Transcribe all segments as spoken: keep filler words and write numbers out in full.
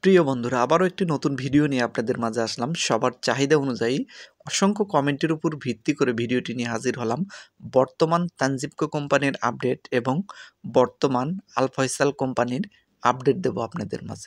প্রিয় বন্ধুরা, আবারও একটি নতুন ভিডিও নিয়ে আপনাদের মাঝে আসলাম। সবার চাহিদা অনুযায়ী অসংখ্য কমেন্টের উপর ভিত্তি করে ভিডিওটি নিয়ে হাজির হলাম। বর্তমান তানজিবকো কোম্পানির আপডেট এবং বর্তমান আল ফয়সাল কোম্পানির আপডেট দেব আপনাদের মাঝে।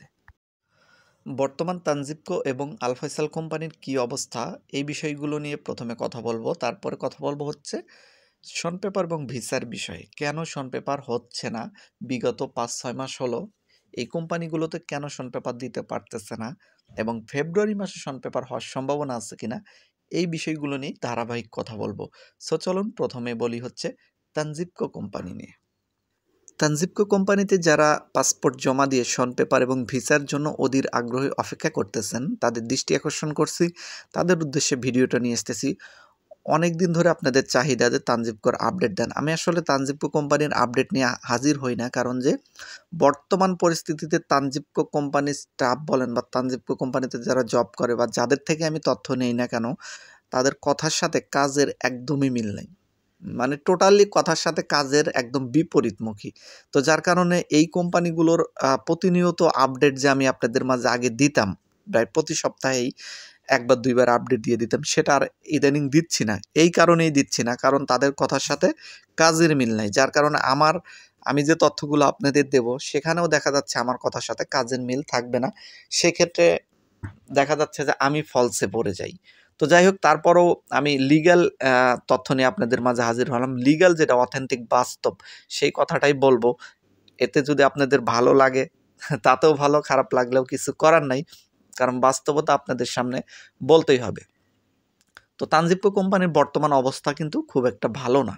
বর্তমান তানজিবকো এবং আল ফয়সাল কোম্পানির কী অবস্থা, এই বিষয়গুলো নিয়ে প্রথমে কথা বলবো। তারপরে কথা বলবো হচ্ছে শন পেপার এবং ভিসার বিষয়ে। কেন শন পেপার হচ্ছে না? বিগত পাঁচ ছয় মাস হলো এই কোম্পানিগুলোতে কেন শন পেপার দিতে পারতেছে না এবং ফেব্রুয়ারি মাসে শন পেপার হওয়ার সম্ভাবনা আছে কিনা, এই বিষয়গুলো নিয়ে ধারাবাহিক কথা বলবো। সো চলুন প্রথমে বলি হচ্ছে তানজিবকো কোম্পানি নিয়ে। তানজিবকো কোম্পানিতে যারা পাসপোর্ট জমা দিয়ে শন পেপার এবং ভিসার জন্য অধীর আগ্রহে অপেক্ষা করতেছেন, তাদের দৃষ্টি আকর্ষণ করছি, তাদের উদ্দেশ্যে ভিডিওটা নিয়ে আসতেছি। অনেক দিন ধরে আপনাদের চাহিদা যে তানজিবকোর আপডেট দেন। আমি আসলে তানজিবকো কোম্পানির আপডেট নিয়ে হাজির হই না, কারণ যে বর্তমান পরিস্থিতিতে তানজিবকো কোম্পানির স্টাফ বলেন বা তানজিবকো কোম্পানিতে যারা জব করে বা যাদের থেকে আমি তথ্য নেই না কেন, তাদের কথার সাথে কাজের একদমই মিল নেই। মানে টোটালি কথার সাথে কাজের একদম বিপরীতমুখী। তো যার কারণে এই কোম্পানিগুলোর প্রতিনিয়ত আপডেট যে আমি আপনাদের মাঝে আগে দিতাম, প্রায় প্রতি সপ্তাহেই একবার দুইবার আপডেট দিয়ে দিতাম, সেটা আর ইদানিং দিচ্ছি না। এই কারণেই দিচ্ছি না, কারণ তাদের কথার সাথে কাজের মিল নাই। যার কারণে আমার আমি যে তথ্যগুলো আপনাদের দেব, সেখানেও দেখা যাচ্ছে আমার কথার সাথে কাজের মিল থাকবে না। সেক্ষেত্রে দেখা যাচ্ছে যে আমি ফলসে পড়ে যাই। তো যাই হোক, তারপরও আমি লিগ্যাল তথ্য নিয়ে আপনাদের মাঝে হাজির হলাম। লিগ্যাল যেটা অথেন্টিক বাস্তব, সেই কথাটাই বলবো। এতে যদি আপনাদের ভালো লাগে তাতেও ভালো, খারাপ লাগলেও কিছু করার নাই, কারণ বাস্তবতা আপনাদের সামনে বলতেই হবে। তো তানজিবকো কোম্পানির বর্তমান অবস্থা কিন্তু খুব একটা ভালো না,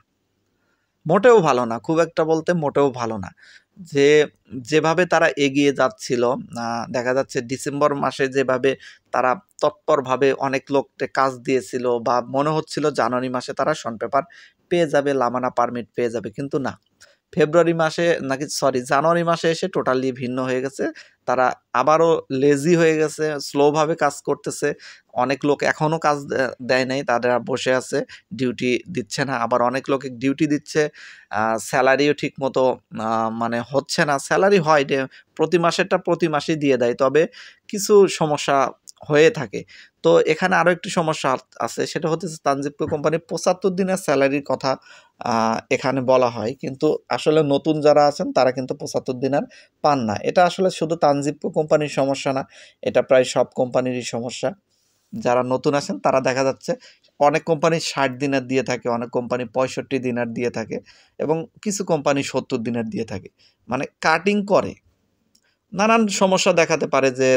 মোটেও ভালো না। খুব একটা বলতে মোটেও ভালো না। যে যেভাবে তারা এগিয়ে যাচ্ছিল, দেখা যাচ্ছে ডিসেম্বর মাসে যেভাবে তারা তৎপরভাবে অনেক লোককে কাজ দিয়েছিল বা মনে হচ্ছিল জানুয়ারি মাসে তারা শন পেপার পেয়ে যাবে, লামানা পারমিট পেয়ে যাবে, কিন্তু না, ফেব্রুয়ারি মাসে নাকি সরি জানুয়ারি মাসে এসে টোটালি ভিন্ন হয়ে গেছে। তারা আবারও লেজি হয়ে গেছে, স্লোভাবে কাজ করতেছে। অনেক লোক এখনও কাজ দেয় নাই, তারা বসে আছে, ডিউটি দিচ্ছে না। আবার অনেক লোকে ডিউটি দিচ্ছে, স্যালারিও ঠিক মতো মানে হচ্ছে না। স্যালারি হয় প্রতি মাসেরটা প্রতি মাসেই দিয়ে দেয়, তবে কিছু সমস্যা হয়ে থাকে। তো এখানে আরও একটি সমস্যা আছে, সেটা হচ্ছে তানজিবকো কোম্পানির পঁচাত্তর দিনের স্যালারির কথা এখানে বলা হয়, কিন্তু আসলে নতুন যারা আছেন তারা কিন্তু পঁচাত্তর দিন আর পান না। এটা আসলে শুধু তানজিবকো কোম্পানির সমস্যা না, এটা প্রায় সব কোম্পানিরই সমস্যা। যারা নতুন আছেন তারা দেখা যাচ্ছে অনেক কোম্পানি ষাট দিনের দিয়ে থাকে, অনেক কোম্পানি পঁয়ষট্টি দিনের দিয়ে থাকে এবং কিছু কোম্পানি সত্তর দিনের দিয়ে থাকে। মানে কাটিং করে নানান সমস্যা দেখাতে পারে, যে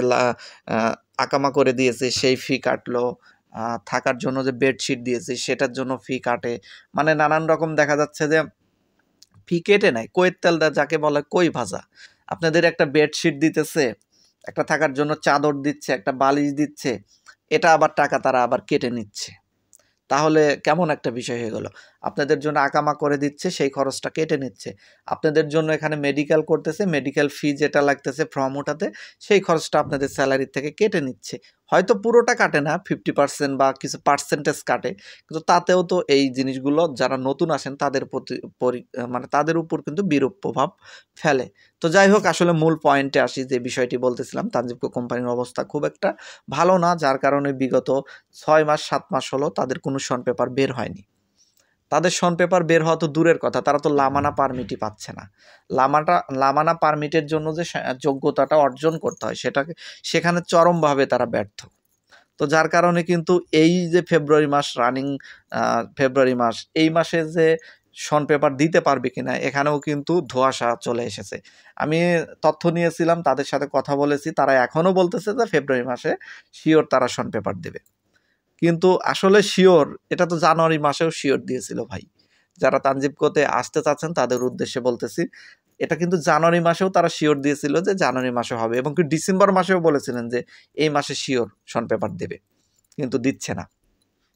আকামা করে দিয়েছে সেই ফি কাটলো, থাকার জন্য যে বেডশিট দিয়েছে সেটার জন্য ফি কাটে, মানে নানান রকম দেখা যাচ্ছে যে ফি কেটে নেয়। কইয়ের তেলটা যাকে বলে কই ভাজা, আপনাদের একটা বেডশিট দিতেছে, একটা থাকার জন্য চাদর দিচ্ছে, একটা বালিশ দিচ্ছে, এটা আবার টাকা তারা আবার কেটে নিচ্ছে। তাহলে কেমন একটা বিষয় হয়ে গেল? আপনাদের জন্য আকামা করে দিচ্ছে, সেই খরচটা কেটে নিচ্ছে। আপনাদের জন্য এখানে মেডিকেল করতেছে, মেডিকেল ফি যেটা লাগতেছে ফর্ম ওঠাতে, সেই খরচটা আপনাদের স্যালারি থেকে কেটে নিচ্ছে। হয়তো পুরোটা কাটে না, ফিফটি পার্সেন্ট বা কিছু পার্সেন্টেজ কাটে, কিন্তু তাতেও তো এই জিনিসগুলো যারা নতুন আসেন তাদের প্রতি মানে তাদের উপর কিন্তু বিরূপ প্রভাব ফেলে। তো যাই হোক, আসলে মূল পয়েন্টে আসি, যে বিষয়টি বলতেছিলাম, তানজিবকো কোম্পানির অবস্থা খুব একটা ভালো না, যার কারণে বিগত ছয় মাস সাত মাস হলো তাদের কোনো শন পেপার বের হয়নি। তাদের শন পেপার বের হওয়া তো দূরের কথা, তারা তো লামানা পারমিটই পাচ্ছে না। লামাটা লামানা পারমিটের জন্য যে যোগ্যতাটা অর্জন করতে হয়, সেটাকে সেখানে চরমভাবে তারা ব্যর্থ। তো যার কারণে কিন্তু এই যে ফেব্রুয়ারি মাস রানিং, ফেব্রুয়ারি মাস, এই মাসে যে শন পেপার দিতে পারবে কিনা, এখানেও কিন্তু ধোঁয়াশা চলে এসেছে। আমি তথ্য নিয়েছিলাম, তাদের সাথে কথা বলেছি, তারা এখনও বলতেছে যে ফেব্রুয়ারি মাসে শিওর তারা শন পেপার দেবে, কিন্তু আসলে শিওর এটা তো জানুয়ারি মাসেও শিওর দিয়েছিল ভাই। যারা তানজিবকোতে আসতে চাচ্ছেন তাদের উদ্দেশ্যে বলতেছি, এটা কিন্তু জানুয়ারি মাসেও তারা শিওর দিয়েছিল যে জানুয়ারি মাসে হবে, এবং কি ডিসেম্বর মাসেও বলেছিলেন যে এই মাসে শিওর শন পেপার দেবে, কিন্তু দিচ্ছে না।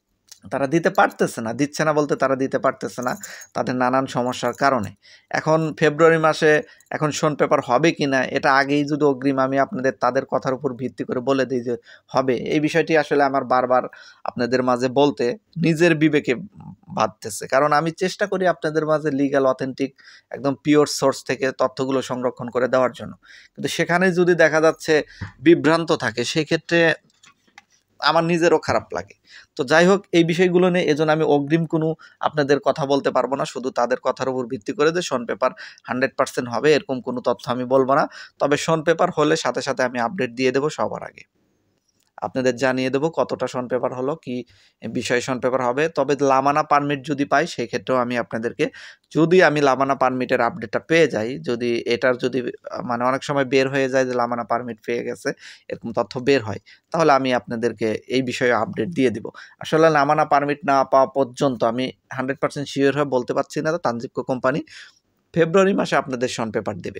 তারা দিতে পারতেছে না, দিচ্ছে না বলতে তারা দিতে পারতেছে না তাদের নানান সমস্যার কারণে। এখন ফেব্রুয়ারি মাসে এখন শোন পেপার হবে কি না এটা আগেই যদি অগ্রিম আমি আপনাদের তাদের কথার উপর ভিত্তি করে বলে দিই যে হবে, এই বিষয়টি আসলে আমার বারবার আপনাদের মাঝে বলতে নিজের বিবেকে বাধতেছে। কারণ আমি চেষ্টা করি আপনাদের মাঝে লিগ্যাল অথেন্টিক একদম পিওর সোর্স থেকে তথ্যগুলো সংরক্ষণ করে দেওয়ার জন্য, কিন্তু সেখানে যদি দেখা যাচ্ছে বিভ্রান্ত থাকে সেক্ষেত্রে আমার নিজেরও খারাপ লাগে। তো যাই হোক, এই বিষয়গুলো নিয়ে এজন্য আমি অগ্রিম কোনো আপনাদের কথা বলতে পারবো না, শুধু তাদের কথার উপর ভিত্তি করে যে শোন পেপার হান্ড্রেড পার্সেন্ট হবে এরকম কোনো তথ্য আমি বলবো না। তবে শোন পেপার হলে সাথে সাথে আমি আপডেট দিয়ে দেবো সবার আগে, আপনাদের জানিয়ে দেবো কতটা শন পেপার হলো, কি বিষয়ে শন পেপার হবে। তবে লামানা পারমিট যদি পাই সেই ক্ষেত্রেও আমি আপনাদেরকে, যদি আমি লামানা পারমিটের আপডেটটা পেয়ে যাই, যদি এটার যদি মানে অনেক সময় বের হয়ে যায় যে লামানা পারমিট পেয়ে গেছে এরকম তথ্য বের হয়, তাহলে আমি আপনাদেরকে এই বিষয়ে আপডেট দিয়ে দিব। আসলে লামানা পারমিট না পাওয়া পর্যন্ত আমি হান্ড্রেড পার্সেন্ট শিওর হয়ে বলতে পারছি না তানজিবকো কোম্পানি ফেব্রুয়ারি মাসে আপনাদের শন পেপার দেবে।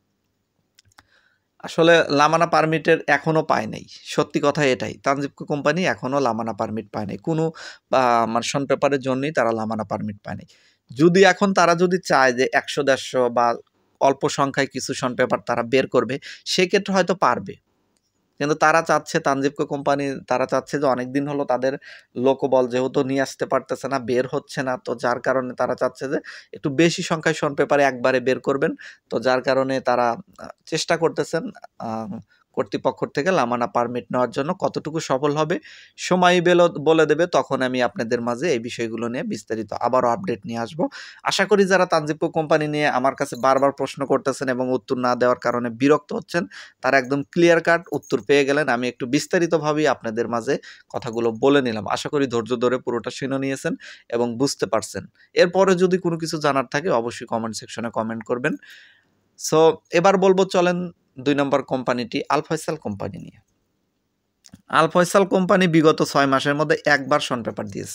আসলে লামানা পারমিটের এখনও পায় নাই, সত্যি কথা এটাই, তানজিবকো কোম্পানি এখনও লামানা পারমিট পায় নাই, কোনো মানে শন পেপারের জন্যই তারা লামানা পারমিট পায় নাই। যদি এখন তারা যদি চায় যে একশো দেড়শো বা অল্প সংখ্যায় কিছু শন পেপার তারা বের করবে, সেক্ষেত্রে হয়তো পারবে, কিন্তু তারা চাচ্ছে তানজিবকো কোম্পানি তারা চাচ্ছে যে অনেক দিন হলো তাদের লোকবল যেহেতু নিয়ে আসতে পারতেছে না, বের হচ্ছে না, তো যার কারণে তারা চাচ্ছে যে একটু বেশি সংখ্যায় শন পেপারে একবারে বের করবেন। তো যার কারণে তারা চেষ্টা করতেছেন কর্তৃপক্ষ থেকে লামানা পারমিট নেওয়ার জন্য। কতটুকু সফল হবে সময় বলে দেবে, তখন আমি আপনাদের মাঝে এই বিষয়গুলো নিয়ে বিস্তারিত আবারও আপডেট নিয়ে আসব। আশা করি যারা তানজিবকো কোম্পানি নিয়ে আমার কাছে বারবার প্রশ্ন করতেছেন এবং উত্তর না দেওয়ার কারণে বিরক্ত হচ্ছেন, তারা একদম ক্লিয়ার কাট উত্তর পেয়ে গেলেন। আমি একটু বিস্তারিতভাবেই আপনাদের মাঝে কথাগুলো বলে নিলাম। আশা করি ধৈর্য ধরে পুরোটা শুনে নিয়েছেন এবং বুঝতে পারছেন। এরপরে যদি কোনো কিছু জানার থাকে অবশ্যই কমেন্ট সেকশনে কমেন্ট করবেন। সো এবার বলবো চলেন দুই নম্বর কোম্পানিটি আল ফয়সাল কোম্পানি নিয়ে। আল ফয়সাল কোম্পানি বিগত ছয় মাসের মধ্যে একবার শন পেপার দিয়েছে,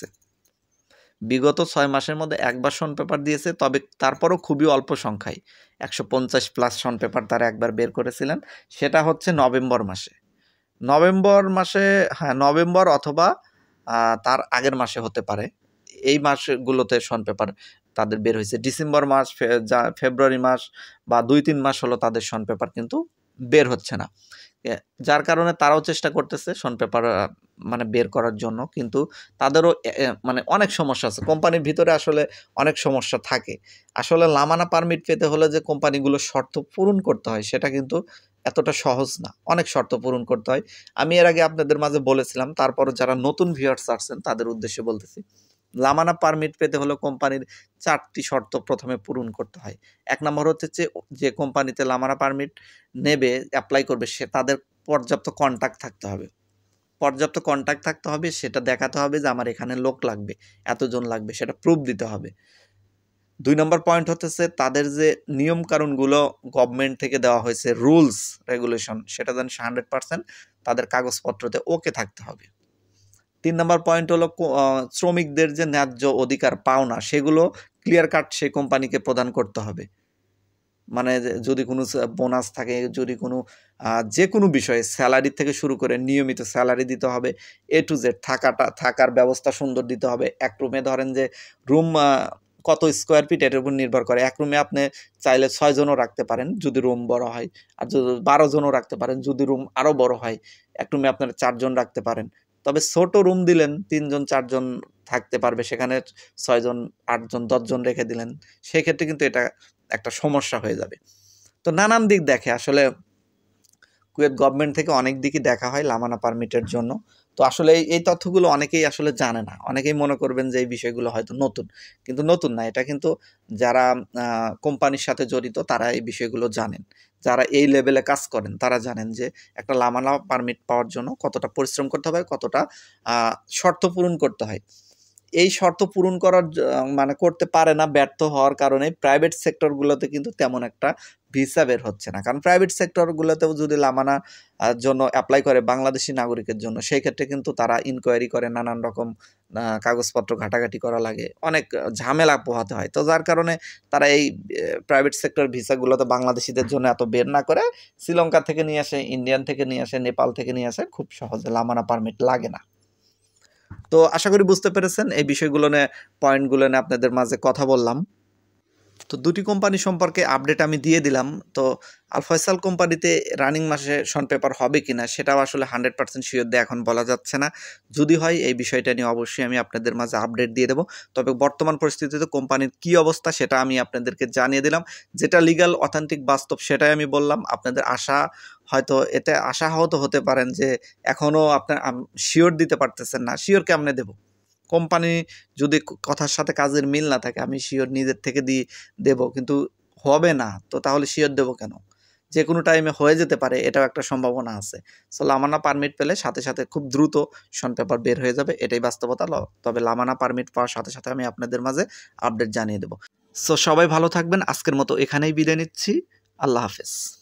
বিগত ছয় মাসের মধ্যে একবার শন পেপার দিয়েছে, তবে তারপরও খুবই অল্প সংখ্যায় একশো পঞ্চাশ প্লাস শন পেপার তারা একবার বের করেছিলেন, সেটা হচ্ছে নভেম্বর মাসে। নভেম্বর মাসে হ্যাঁ নভেম্বর অথবা তার আগের মাসে হতে পারে, এই মাসগুলোতে শন পেপার তাদের বের হয়েছে। ডিসেম্বর মাস, ফেব্রুয়ারি মাস বা দুই তিন মাস হলো তাদের শন পেপার কিন্তু বের হচ্ছে না, যার কারণে তারাও চেষ্টা করতেছে শন পেপার মানে বের করার জন্য, কিন্তু তাদেরও মানে অনেক সমস্যা আছে কোম্পানির ভিতরে, আসলে অনেক সমস্যা থাকে। আসলে লামানা পারমিট পেতে হলে যে কোম্পানিগুলো শর্ত পূরণ করতে হয় সেটা কিন্তু এতটা সহজ না, অনেক শর্ত পূরণ করতে হয়। আমি এর আগে আপনাদের মাঝে বলেছিলাম, তারপরে যারা নতুন ভিউয়ার্স আসছেন তাদের উদ্দেশ্যে বলতেছি, লামানা পারমিট পেতে হলে কোম্পানির চারটি শর্ত প্রথমে পূরণ করতে হয়। এক নম্বর হচ্ছে যে যে কোম্পানিতে লামানা পারমিট নেবে অ্যাপ্লাই করবে সে তাদের পর্যাপ্ত কন্ট্যাক্ট থাকতে হবে, পর্যাপ্ত কন্ট্যাক্ট থাকতে হবে, সেটা দেখাতে হবে যে আমার এখানে লোক লাগবে, এতজন লাগবে, সেটা প্রুফ দিতে হবে। দুই নম্বর পয়েন্ট হচ্ছে তাদের যে নিয়ম কানুনগুলো গভর্নমেন্ট থেকে দেওয়া হয়েছে, রুলস রেগুলেশন, সেটা যেন হান্ড্রেড পার্সেন্ট তাদের কাগজপত্রতে ওকে থাকতে হবে। তিন নম্বর পয়েন্ট হলো শ্রমিকদের যে ন্যায্য অধিকার পাওনা সেগুলো ক্লিয়ার কাট সেই কোম্পানিকে প্রদান করতে হবে। মানে যদি কোনো বোনাস থাকে, যদি কোনো যে কোনো বিষয়ে স্যালারি থেকে শুরু করে নিয়মিত স্যালারি দিতে হবে, এ টু জেড থাকাটা থাকার ব্যবস্থা সুন্দর দিতে হবে। এক রুমে ধরেন যে রুম কত স্কোয়ার ফিট এটার উপর নির্ভর করে, এক রুমে আপনি চাইলে ছয় জনও রাখতে পারেন যদি রুম বড় হয়, আর যদি বারো জনও রাখতে পারেন যদি রুম আরও বড় হয়, এক রুমে আপনারা চারজন রাখতে পারেন। তবে ছোট রুম দিলেন তিনজন চারজন থাকতে পারবে, সেখানে ছয়জন আটজন দশজন রেখে দিলেন, সেক্ষেত্রে কিন্তু এটা একটা সমস্যা হয়ে যাবে। তো নানান দিক দেখে আসলে কুয়েত গভর্নমেন্ট থেকে অনেক দিকই দেখা হয় লামানা পারমিটের জন্য। তো আসলে এই তথ্যগুলো অনেকেই আসলে জানে না, অনেকেই মনে করবেন যে এই বিষয়গুলো হয়তো নতুন, কিন্তু নতুন না, এটা কিন্তু যারা কোম্পানির সাথে জড়িত তারা এই বিষয়গুলো জানেন, যারা এই লেভেলে কাজ করেন তারা জানেন যে একটা লামানা পারমিট পাওয়ার জন্য কতটা পরিশ্রম করতে হবে, কতটা শর্ত পূরণ করতে হয়। এই শর্ত পূরণ করার মানে করতে পারে না, ব্যর্থ হওয়ার কারণে প্রাইভেট সেক্টরগুলোতে কিন্তু তেমন একটা ভিসা বের হচ্ছে না, কারণ প্রাইভেট সেক্টরগুলোতেও যদি লামানা জন্য অ্যাপ্লাই করে বাংলাদেশি নাগরিকের জন্য, সেই ক্ষেত্রে কিন্তু তারা ইনকোয়ারি করে, নানান রকম কাগজপত্র ঘাটাঘাটি করা লাগে, অনেক ঝামেলা পোহাতে হয়। তো যার কারণে তারা এই প্রাইভেট সেক্টর ভিসাগুলোতে বাংলাদেশিদের জন্য এত বের না করে শ্রীলঙ্কা থেকে নিয়ে আসে, ইন্ডিয়ান থেকে নিয়ে আসে, নেপাল থেকে নিয়ে আসে, খুব সহজে লামানা পারমিট লাগে না। তো আশা করি বুঝতে পেরেছেন, এই বিষয়গুলো নিয়ে পয়েন্টগুলো নিয়ে আপনাদের মাঝে কথা বললাম। তো দুটি কোম্পানি সম্পর্কে আপডেট আমি দিয়ে দিলাম। তো আল ফয়সাল কোম্পানিতে রানিং মাসে শন পেপার হবে কিনা সেটাও আসলে হান্ড্রেড পার্সেন্ট শিওর দিয়ে এখন বলা যাচ্ছে না। যদি হয় এই বিষয়টা নিয়ে অবশ্যই আমি আপনাদের মাঝে আপডেট দিয়ে দেবো। তবে বর্তমান পরিস্থিতিতে কোম্পানির কী অবস্থা সেটা আমি আপনাদেরকে জানিয়ে দিলাম। যেটা লিগ্যাল অথেন্টিক বাস্তব সেটাই আমি বললাম। আপনাদের আশা হয়তো এতে আশাহত হতে পারেন যে এখনও আপনার শিওর দিতে পারতেছেন না। শিওর কেমনে দেবো? কোম্পানি যদি কথার সাথে কাজের মিল না থাকে আমি শিওর নিজের থেকে দিয়ে দেবো, কিন্তু হবে না, তো তাহলে শিওর দেবো কেন? যে কোনো টাইমে হয়ে যেতে পারে, এটাও একটা সম্ভাবনা আছে। সো লামানা পারমিট পেলে সাথে সাথে খুব দ্রুত শন পেপার বের হয়ে যাবে, এটাই বাস্তবতা। তবে লামানা পারমিট পাওয়ার সাথে সাথে আমি আপনাদের মাঝে আপডেট জানিয়ে দেবো। সো সবাই ভালো থাকবেন, আজকের মতো এখানেই বিদায় নিচ্ছি। আল্লাহ হাফেজ।